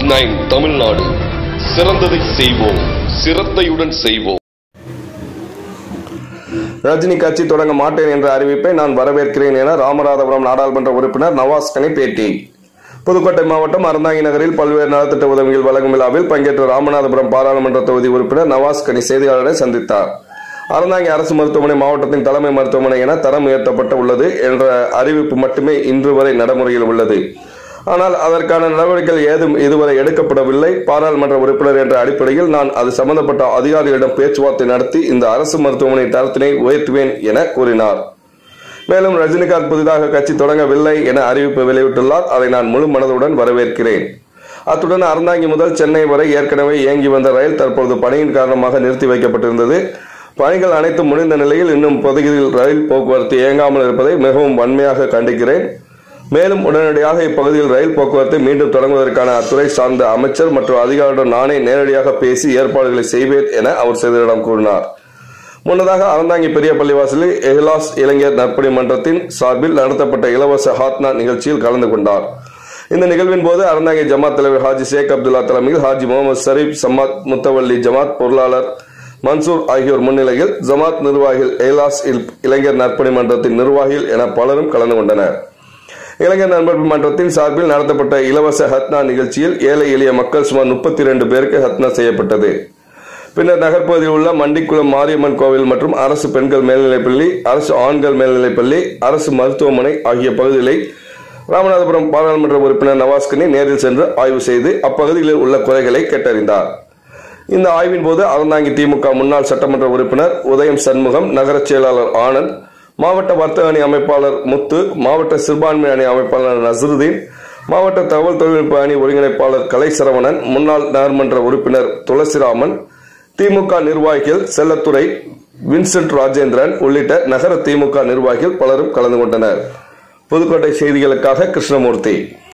9 தமிழ்நாடு சிறந்ததை செய்வோம், சிரத்தையுடன் செய்வோம். ரஜினி கட்சி தொடங்க மாட்டேன் என்ற அறிவிப்பை நான் வரவேற்கிறேன் என ராமநாதபுரம் நாடாளுமன்ற உறுப்பினர் நவாஸ் கனி பேட்டி. புதுக்கோட்டை மாவட்டம் அறந்தாங்கி நகரில் பல்வேறு நலத்திட்ட உதவிகள் வழங்கும் விழாவில் பங்கேற்ற ராமநாதபுரம் பாராளுமன்ற தொகுதி உறுப்பினர் நவாஸ் கனி செய்தியாளரை சந்தித்தார். அறந்தாங்கி அரசு மருத்துவமனை மாவட்டத்தின் தலைமை மருத்துவமனை என தரம் உயர்த்தப்பட்டு உள்ளது என்ற அறிவிப்பு மட்டுமே இன்று வரை நடைமுறையில் உள்ளது. ஆனால் அதற்கான நடவடிக்கைகள் ஏதும் இதுவரை எடுக்கப்படவில்லை. பாராளுமன்ற உறுப்பினர் என்ற அடிப்படையில் நான் அது சம்பந்தப்பட்ட அதிகாரிகளிடம் பேச்சுவார்த்தை நடத்தி இந்த அரசு மருத்துவமனை தரத்தினை உயர்த்துவேன் என கூறினார். மேலும் ரஜினிகாந்த் புதிதாக கட்சி தொடங்கவில்லை என அறிவிப்பு வெளியிட்டுள்ளார். அதை நான் முழு மனதுடன் வரவேற்கிறேன். அத்துடன் அறந்தாங்கி முதல் சென்னை வரை ஏற்கனவே இயங்கி வந்த ரயில் தற்பொழுது பணியின் காரணமாக நிறுத்தி வைக்கப்பட்டிருந்தது. பணிகள் அனைத்தும் முடிந்த நிலையில் இன்னும் பகுதியில் ரயில் போக்குவரத்து இயங்காமல் இருப்பதை மிகவும் வன்மையாக கண்டிக்கிறேன். மேலும் உடனடியாக இப்பகுதியில் ரயில் போக்குவரத்தை மீண்டும் தொடங்குவதற்கான அத்துறை சார்ந்த அமைச்சர் மற்றும் அதிகாரியுடன் நானே நேரடியாக பேசி ஏற்பாடுகளை செய்வேன் என அவர் செய்தியாளரிடம் கூறினார். முன்னதாக அறந்தாங்கி பெரிய பள்ளிவாசலில் எஹ்லாஸ் இளைஞர் நற்பணி மன்றத்தின் சார்பில் நடத்தப்பட்ட இலவச ஹாத்னா நிகழ்ச்சியில் கலந்து கொண்டார். இந்த நிகழ்வின் போது அறந்தாங்கி ஜமாத் தலைவர் ஹாஜி ஷேக் அப்துல்லா தலைமையில் ஹாஜி முகமது ஷரீப் சமாத் முத்தவல்லி ஜமாத் பொருளாளர் மன்சூர் ஆகியோர் முன்னிலையில் ஜமாத் நிர்வாகிகள் எஹ்லாஸ் இளைஞர் நற்பணி மன்றத்தின் நிர்வாகிகள் என பலரும் கலந்து கொண்டனர். இளைஞர் நற்பணி மன்றத்தின் சார்பில் நடத்தப்பட்ட இலவச ஹத்னா நிகழ்ச்சியில் ஏழை எளிய மக்கள் சுமார் 32 பேருக்கு ஹத்னா செய்யப்பட்டது. பின்னர் நகர்பகுதியில் உள்ள மண்டிக்குளம் மாரியம்மன் கோவில் மற்றும் அரசு பெண்கள் மேல்நிலைப்பள்ளி, அரசு ஆண்கள் மேல்நிலைப்பள்ளி, அரசு மருத்துவமனை ஆகிய பகுதிகளை ராமநாதபுரம் பாராளுமன்ற உறுப்பினர் நவாஸ் கனி நேரில் சென்று ஆய்வு செய்து அப்பகுதிகளில் உள்ள குறைகளை கேட்டறிந்தார். இந்த ஆய்வின் போது அறந்தாங்கி திமுக முன்னாள் சட்டமன்ற உறுப்பினர் உதயம் சண்முகம், நகர செயலாளர் ஆனந்த், மாவட்ட வர்த்தக அணி அமைப்பாளர் முத்து, மாவட்ட சிறுபான்மை அணி அமைப்பாளர் நசருதீன், மாவட்ட தகவல் தொழில்நுட்ப அணி ஒருங்கிணைப்பாளர் கலை சரவணன், முன்னாள் நகர்மன்ற உறுப்பினர் துளசிராமன், திமுக நிர்வாகிகள் செல்லத்துறை, வின்சென்ட் ராஜேந்திரன் உள்ளிட்ட நகர திமுக நிர்வாகிகள் பலரும் கலந்து கொண்டனர். புதுக்கோட்டை செய்திகளுக்காக கிருஷ்ணமூர்த்தி.